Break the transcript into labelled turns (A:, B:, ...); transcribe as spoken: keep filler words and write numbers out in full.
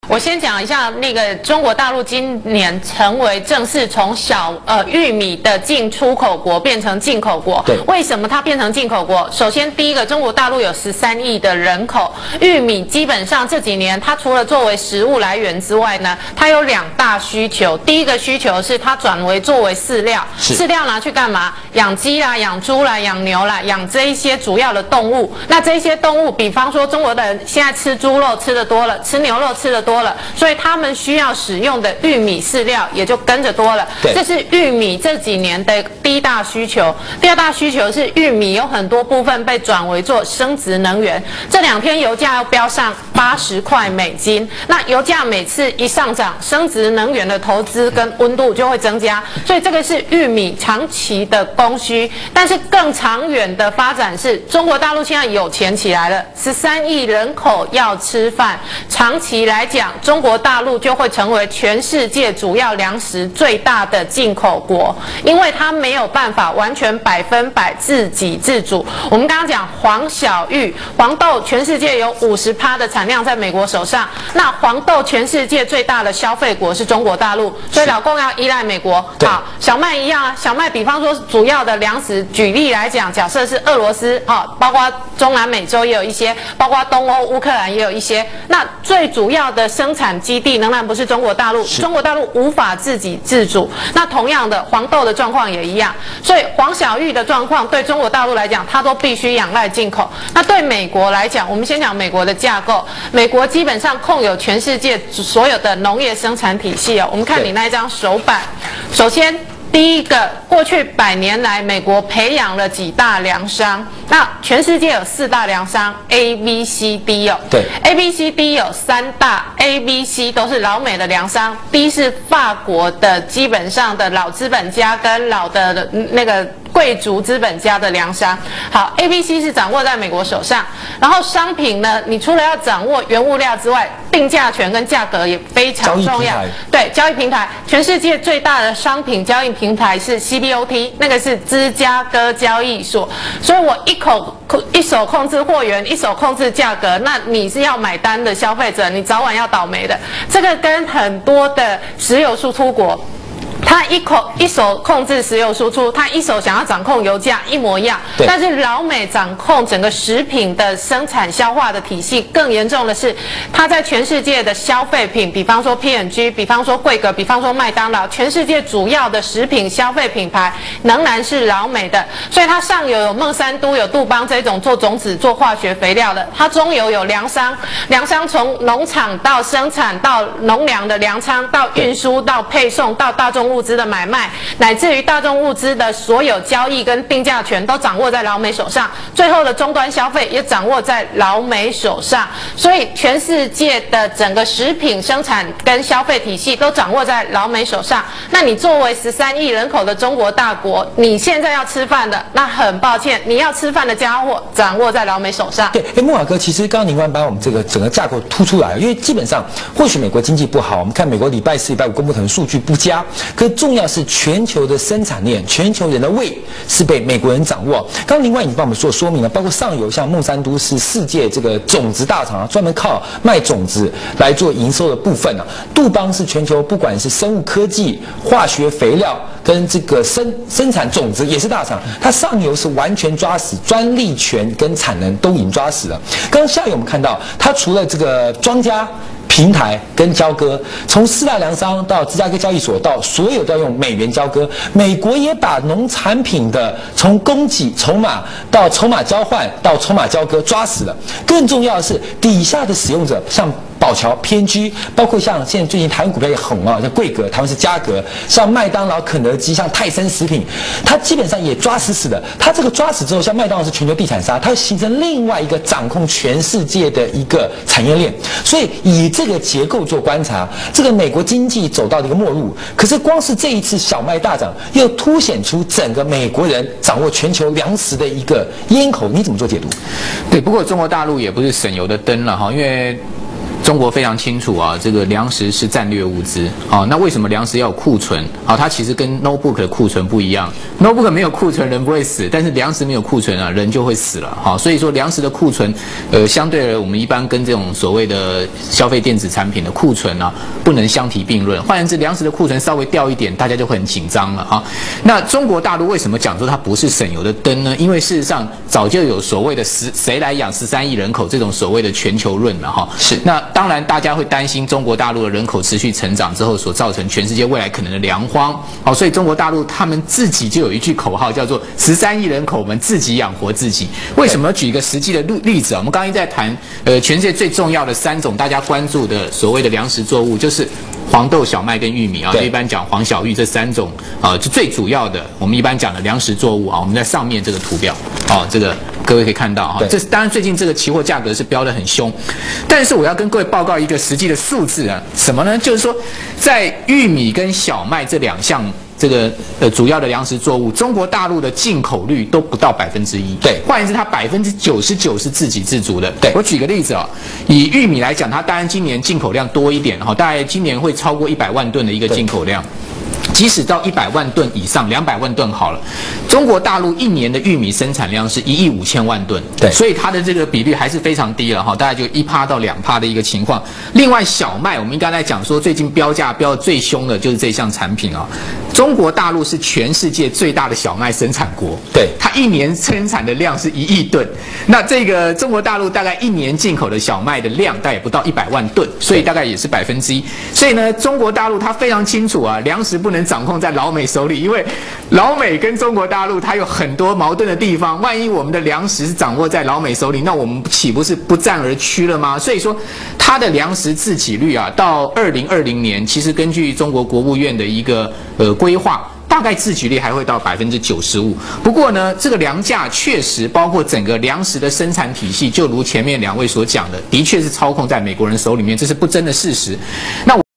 A: 我先讲一下那个中国大陆今年成为正式从小呃玉米的进出口国变成进口国。
B: 对，
A: 为什么它变成进口国？首先，第一个，中国大陆有十三亿的人口，玉米基本上这几年它除了作为食物来源之外呢，它有两大需求。第一个需求是它转为作为饲料，饲料拿去干嘛？养鸡啦、养猪啦、养牛啦，养这一些主要的动物。那这些动物，比方说中国的人现在吃猪肉吃的多了，吃牛肉吃的多了，所以他们需要使用的玉米饲料也就跟着多了。这是玉米这几年的第一大需求。第二大需求是玉米有很多部分被转为做生质能源。这两天油价要飙上八十块美金，那油价每次一上涨，生质能源的投资跟温度就会增加，所以这个是玉米长期的供需。但是更长远的发展是，中国大陆现在有钱起来了，十三亿人口要吃饭，长期来讲，中国大陆就会成为全世界主要粮食最大的进口国，因为它没有办法完全百分百自给自足。我们刚刚讲黄小玉、黄豆，全世界有 百分之五十 的产量在美国手上，那黄豆全世界最大的消费国是中国大陆，所以老共要依赖美国。好，小麦一样啊，小麦比方说主要的粮食，举例来讲，假设是俄罗斯，好，包括中南美洲也有一些，包括东欧、乌克兰也有一些。那最主要的生产基地仍然不是中国大陆，中国大陆无法自给自足。那同样的，黄豆的状况也一样，所以黄小玉的状况对中国大陆来讲，它都必须仰赖进口。那对美国来讲，我们先讲美国的架构，美国基本上控有全世界所有的农业生产体系哦。我们看你那一张手板，首先。第一个，过去百年来，美国培养了几大粮商。那全世界有四大粮商 A B C D 哦。对 ，A B C D 有三大 ，A B C 都是老美的粮商。D 是法国的，基本上的老资本家跟老的那个贵族资本家的粮商。好 ，A B C 是掌握在美国手上。然后商品呢，你除了要掌握原物料之外，定价权跟价格也非常重要。对，交易平台，全世界最大的商品交易平台是 C B O T， 那个是芝加哥交易所。所以我一口一手控制货源，一手控制价格，那你是要买单的消费者，你早晚要倒霉的。这个跟很多的石油输出国。他一口一手控制石油输出，他一手想要掌控油价一模一样。但是老美掌控整个食品的生产消化的体系，更严重的是，他在全世界的消费品，比方说 P and G， 比方说贵格，比方说麦当劳，全世界主要的食品消费品牌仍然是老美的。所以它上游有孟山都、有杜邦这种做种子、做化学肥料的，它中游有粮商，粮商从农场到生产到农粮的粮仓，到运输到配送到大众物资的买卖，乃至于大众物资的所有交易跟定价权都掌握在老美手上，最后的终端消费也掌握在老美手上。所以全世界的整个食品生产跟消费体系都掌握在老美手上。那你作为十三亿人口的中国大国，你现在要吃饭的，那很抱歉，你要吃饭的家伙掌握在老美手上。
B: 对，哎，木瓦哥，其实刚刚您刚把我们这个整个架构突出来，因为基本上或许美国经济不好，我们看美国礼拜四、礼拜五公布可能数据不佳，可是重要是全球的生产链、全球人的胃是被美国人掌握。刚刚另外已经帮我们做说明了，包括上游像孟山都是世界这个种子大厂啊，专门靠卖种子来做营收的部分啊。杜邦是全球不管是生物科技、化学肥料跟这个生生产种子也是大厂，它上游是完全抓死专利权跟产能都已经抓死了。刚刚下游我们看到，它除了这个庄家。平台跟交割，从四大粮商到芝加哥交易所，到所有都要用美元交割。美国也把农产品的从供给筹码到筹码交换到筹码交割抓死了。更重要的是，底下的使用者像宝乔、P and G， 包括像现在最近台湾股票也红啊，像贵格，台湾是嘉格，像麦当劳、肯德基，像泰森食品，它基本上也抓死死的。它这个抓死之后，像麦当劳是全球地产商，它会形成另外一个掌控全世界的一个产业链。所以以这个结构做观察，这个美国经济走到了一个末路。可是光是这一次小麦大涨，又凸显出整个美国人掌握全球粮食的一个咽口，你怎么做解读？
C: 对，不过中国大陆也不是省油的灯了哈，因为中国非常清楚啊，这个粮食是战略物资啊。那为什么粮食要有库存啊？它其实跟 notebook 的库存不一样 ，notebook 没有库存人不会死，但是粮食没有库存啊，人就会死了哈。所以说粮食的库存，呃，相对而我们一般跟这种所谓的消费电子产品的库存啊，不能相提并论。换言之，粮食的库存稍微掉一点，大家就会很紧张了哈。那中国大陆为什么讲说它不是省油的灯呢？因为事实上早就有所谓的十谁来养十三亿人口这种所谓的全球论了哈。是那。当然，大家会担心中国大陆的人口持续成长之后所造成全世界未来可能的粮荒。好，所以中国大陆他们自己就有一句口号，叫做“十三亿人口，我们自己养活自己”。为什么？举一个实际的例子啊，我们刚刚在谈，呃，全世界最重要的三种大家关注的所谓的粮食作物，就是黄豆、小麦跟玉米啊。一般讲黄小玉这三种啊，是最主要的。我们一般讲的粮食作物啊，我们在上面这个图表啊，这个各位可以看到哈，这当然最近这个期货价格是飙得很凶，但是我要跟各位报告一个实际的数字啊，什么呢？就是说，在玉米跟小麦这两项这个呃主要的粮食作物，中国大陆的进口率都不到百分之一。对，换言之，它百分之九十九是自给自足的。对，我举个例子啊，以玉米来讲，它当然今年进口量多一点哈，大概今年会超过一百万吨的一个进口量。即使到一百万吨以上，两百万吨好了，中国大陆一年的玉米生产量是一亿五千万吨，对，所以它的这个比率还是非常低了哈，大概就一趴到两趴的一个情况。另外，小麦我们刚才讲说，最近标价标得最凶的就是这项产品啊。中国大陆是全世界最大的小麦生产国，对，它一年生产的量是一亿吨。那这个中国大陆大概一年进口的小麦的量大概也不到一百万吨，所以大概也是百分之一。所以呢，中国大陆它非常清楚啊，粮食不能掌控在老美手里，因为老美跟中国大陆它有很多矛盾的地方。万一我们的粮食是掌握在老美手里，那我们岂不是不战而屈了吗？所以说，它的粮食自给率啊，到二零二零年，其实根据中国国务院的一个呃规划，大概自给率还会到百分之九十五。不过呢，这个粮价确实包括整个粮食的生产体系，就如前面两位所讲的，的确是操控在美国人手里面，这是不争的事实。那我